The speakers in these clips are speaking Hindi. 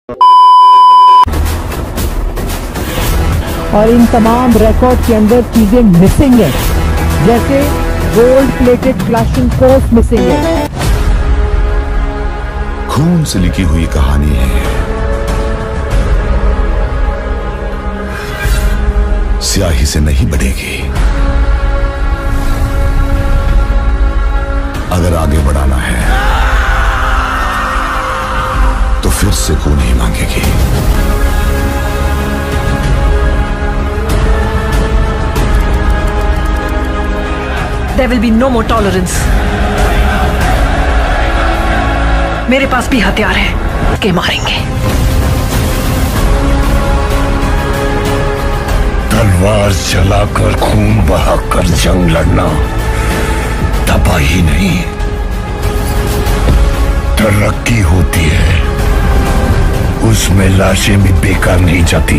और इन तमाम रिकॉर्ड के अंदर चीजें मिसिंग है, जैसे गोल्ड प्लेटेड क्लैशिंग कोर्स मिसिंग है। खून से लिखी हुई कहानी है, स्याही से नहीं बढ़ेगी। अगर आगे बढ़ाना है तो फिर से खून ही मांगेगी। There will be no more tolerance. मेरे पास भी हथियार है के मारेंगे। तलवार चलाकर खून बहाकर जंग लड़ना तबाही नहीं, तरक्की होती है। उसमें लाशें भी बेकार नहीं जाती।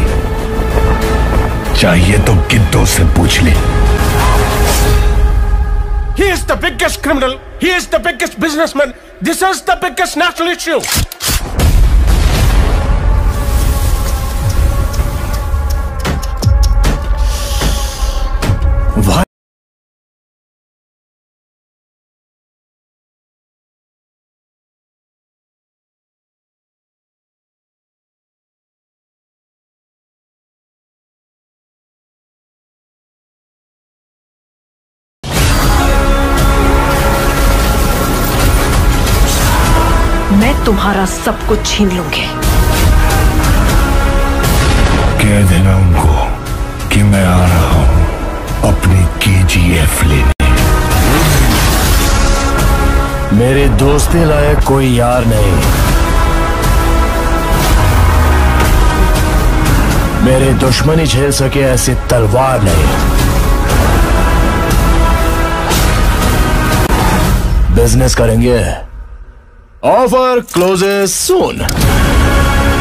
चाहिए तो गिद्धों से पूछ ले। He is the biggest criminal. He is the biggest businessman. This is the biggest national issue. Why? मैं तुम्हारा सब कुछ छीन लूंगी। कह देना उनको कि मैं आ रहा हूं अपनी KGF लेने। मेरे दोस्ती लायक कोई यार नहीं, मेरे दुश्मनी झेल सके ऐसी तलवार नहीं। बिजनेस करेंगे, ऑफर क्लोजेस सून।